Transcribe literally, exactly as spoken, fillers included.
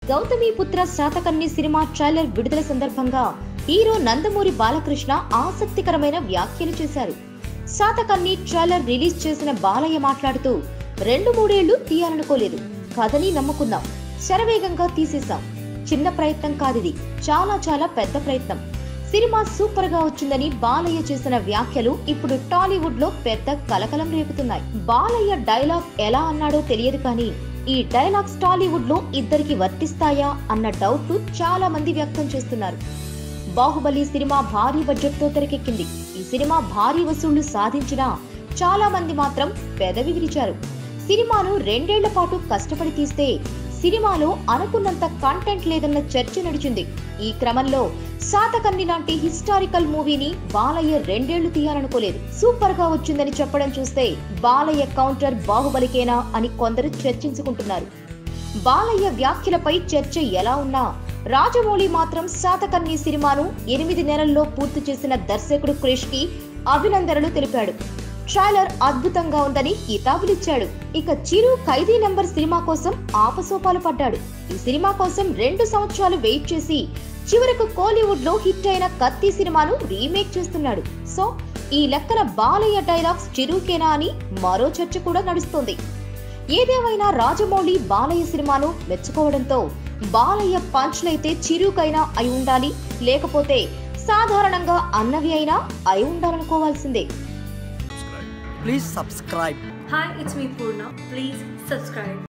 Gautamiputra Satakarni cinema trailer విడుదల సందర్భంగా hero Nandamuri Balakrishna ఆసక్తికరమైన వ్యాఖ్యలు చేశారు. శాతకర్ణి ట్రైలర్ రిలీజ్ చేసిన బాలయ్య మాట్లాడుతూ, రెండు మూడేళ్లు తీయాలనుకోలేదు, కథని నమ్ముకున్నాం, శరవేగంగా తీసేశాం. చిన్న ప్రయత్నం కాదిది, చాలా చాలా పెద్ద ప్రయత్నం. సినిమా సూపర్ గా వచ్చిందని బాలయ్య చేసిన వ్యాఖ్యలు ఇప్పుడు టాలీవుడ్ లో పెద్ద కలకలం రేపుతున్నాయి. బాలయ్య డైలాగ్ ఎలా అన్నాడో తెలియదు కానీ ఈ డైలాగ్స్ టాలీవుడ్ లో ఇద్దరికి వర్తిస్తాయా అన్న డౌట్ చాలా మంది వ్యక్తం చేస్తున్నారు. బాహుబలి సినిమా భారీ బడ్జెట్ తో తెరకెక్కింది. ఈ సినిమా భారీ వసూళ్లు సాధించినా చాలా మంది మాత్రం పెదవి విరిచారు. సినిమాను రెండేళ్ల పాటు కష్టపడి తీస్తే సినిమాలో అనుకున్నంత కంటెంట్ లేదన్న చర్చ నడిచింది. ఈ క్రమంలో శాతకర్ణి లాంటి హిస్టారికల్ మూవీని బాలయ్య రెండేళ్లు తీయాలనుకోలేదు, సూపర్ గా వచ్చిందని చెప్పడం చూస్తే బాలయ్య కౌంటర్ బాహుబలికేనా అని కొందరు చర్చించుకుంటున్నారు. బాలయ్య వ్యాఖ్యలపై చర్చ ఎలా ఉన్నా రాజమౌళి మాత్రం శాతకర్ణి సినిమాను ఎనిమిది నెలల్లో పూర్తి చేసిన దర్శకుడు క్రిష్ కి అభినందనలు తెలిపాడు. ట్రైలర్ అద్భుతంగా ఉందని కితాబులిచ్చాడు. ఇక చిరు ఖైదీ నంబర్ సినిమా కోసం ఆపసోపాలు పడ్డాడు. ఈ సినిమా కోసం రెండు సంవత్సరాలు వెయిట్ చేసి చివరకు కోలీవుడ్ లో హిట్ అయిన కత్తి సినిమాను రీమేక్ చేస్తున్నాడు. సో ఈ లెక్కన బాలయ్య డైలాగ్స్ చిరుకేనా అని మరో చర్చ కూడా నడుస్తోంది. ఏదేమైనా రాజమౌళి బాలయ్య సినిమాను మెచ్చుకోవడంతో బాలయ్య పంచ్లైతే చిరుకైనా అయి ఉండాలి, లేకపోతే సాధారణంగా అన్నవి అయినా అయి ఉండాలనుకోవాల్సిందే. Please subscribe. Hi, it's me Purna. Please subscribe.